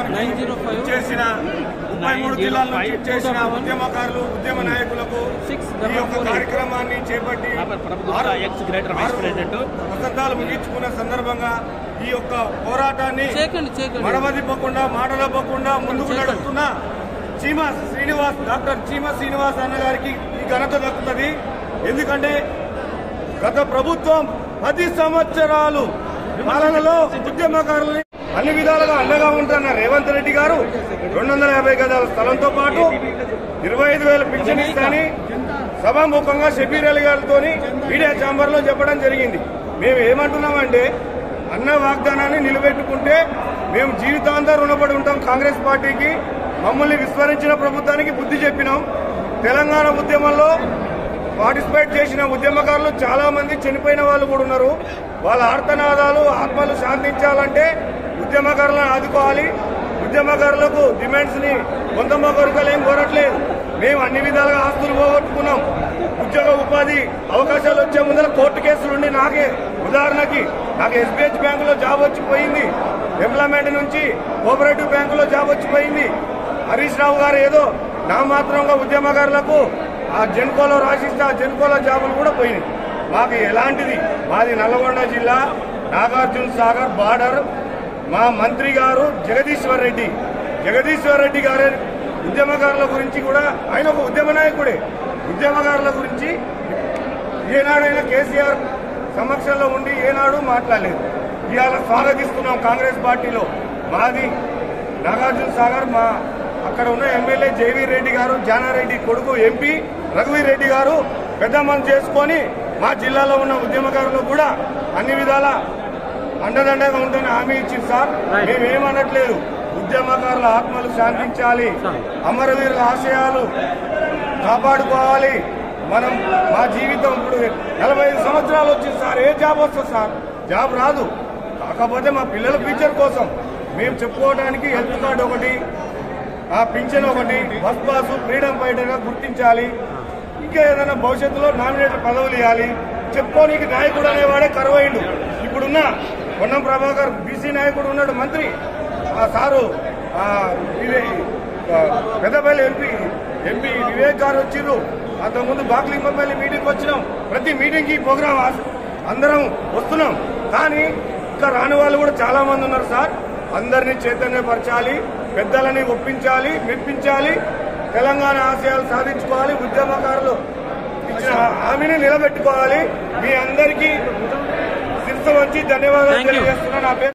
చేసిన 33 జిల్లాల నుంచి చేసిన ఉద్యమకారులు ఉద్యమ నాయకులకు ఈ యొక్క కార్యక్రమాన్ని చేపట్టి వసంతాలు ముగించుకున్న సందర్భంగా ఈ యొక్క పోరాటాన్ని మడమదిప్పకుండా మాటలవ్వకుండా ముందుకు నడుస్తున్న డాక్టర్ చీమ శ్రీనివాస్ అన్న గారికి ఈ ఘనత దక్కుతుంది. ఎందుకంటే గత ప్రభుత్వం 10 సంవత్సరాలు పాలనలో ఉద్యమకారులని అన్ని విధాలుగా అండగా ఉంటున్న రేవంత్ రెడ్డి గారు 250 గజాల స్థలంతో పాటు 25,000 పింఛన్ ఇస్తానని సభాముఖంగా షబీర్ అలీ గారితో మీడియా ఛాంబర్ లో చెప్పడం జరిగింది. మేము ఏమంటున్నామంటే అన్న వాగ్దానాన్ని నిలబెట్టుకుంటే మేము జీవితాంతం రుణపడి ఉంటాం. కాంగ్రెస్ పార్టీకి మమ్మల్ని విస్మరించిన ప్రభుత్వానికి బుద్ధి చెప్పినాం. తెలంగాణ ఉద్యమంలో పార్టిసిపేట్ చేసిన ఉద్యమకారులు చాలా మంది చనిపోయిన వాళ్ళు కూడా ఉన్నారు. వాళ్ళ ఆర్తనాదాలు ఆత్మలు శాంతించాలంటే ఉద్యమకారులను ఆదుకోవాలి. ఉద్యమకారులకు డిమాండ్స్ ని కొంతమ కోరికలు ఏం కోరట్లేదు. మేము అన్ని విధాలుగా ఆస్తులు పోగొట్టుకున్నాం. ఉద్యోగ ఉపాధి అవకాశాలు వచ్చే ముందర కోర్టు కేసులుండి ఉదాహరణకి నాకు ఎస్బీహెచ్ బ్యాంకులో జాబ్ వచ్చిపోయింది. ఎంప్లాయ్మెంట్ నుంచి కోఆపరేటివ్ బ్యాంకులో జాబ్ వచ్చిపోయింది. హరీష్ రావు గారు ఏదో నామాత్రంగా ఉద్యమకారులకు ఆ జెన్కోలో రాసిస్తే ఆ జెన్కోలో జాబులు కూడా పోయినాయి. మాకు ఎలాంటిది మాది నల్గొండ జిల్లా నాగార్జున సాగర్ బార్డర్. మా మంత్రి గారు జగదీశ్వర్ రెడ్డి గారే ఉద్యమకారుల గురించి కూడా ఆయన ఒక ఉద్యమ నాయకుడే. ఉద్యమకారుల గురించి ఏనాడైనా కేసీఆర్ సమక్షంలో ఉండి ఏనాడు మాట్లాడలేదు. ఇవాళ స్వాగతిస్తున్నాం కాంగ్రెస్ పార్టీలో. మాది నాగార్జున సాగర్. మా అక్కడ ఉన్న ఎమ్మెల్యే జైవీర్ రెడ్డి గారు జానారెడ్డి కొడుకు ఎంపీ రఘువీర్ రెడ్డి గారు పెద్ద మనసు చేసుకొని మా జిల్లాలో ఉన్న ఉద్యమకారులు కూడా అన్ని విధాల అండదండగా ఉందని హామీ ఇచ్చింది. సార్ మేమేమనట్లేదు. ఉద్యమకారుల ఆత్మలు శాంతించాలి, అమరవీరుల ఆశయాలు కాపాడుకోవాలి. మనం మా జీవితం ఇప్పుడు 45 సంవత్సరాలు వచ్చింది సార్. ఏ జాబ్ వస్తుంది సార్? జాబ్ రాదు. కాకపోతే మా పిల్లల ఫ్యూచర్ కోసం మేము చెప్పుకోవడానికి హెల్త్ కార్డు ఒకటి, ఆ పింఛన్ ఒకటి, బస్ పాసు, ఫ్రీడమ్ ఫైటర్ గా గుర్తించాలి. ఇంకా ఏదైనా భవిష్యత్తులో నామినేటెడ్ పదవులు ఇవ్వాలి. చెప్పుకోనికి నాయకుడు అనేవాడే కరువైండు. ఇప్పుడున్న పొన్నం ప్రభాకర్ బీసీ నాయకుడు ఉన్నాడు మంత్రి. ఆ సారు పెద్దపల్లి ఎంపీ వివేక్ గారు వచ్చిర్రు. అంతకుముందు బాక్లింగపల్లి మీటింగ్ వచ్చినాం. ప్రతి మీటింగ్ కి ప్రోగ్రామ్ అందరం వస్తున్నాం. కానీ ఇంకా రాని వాళ్ళు కూడా చాలా మంది ఉన్నారు సార్. అందరినీ చైతన్యపరచాలి, పెద్దలని ఒప్పించాలి, మెప్పించాలి. తెలంగాణ ఆశయాలు సాధించుకోవాలి. ఉద్యమకారులు ఇచ్చిన హామీని నిలబెట్టుకోవాలి. మీ అందరికీ శిరస్సు వంచి ధన్యవాదాలు తెలియజేస్తున్నాను.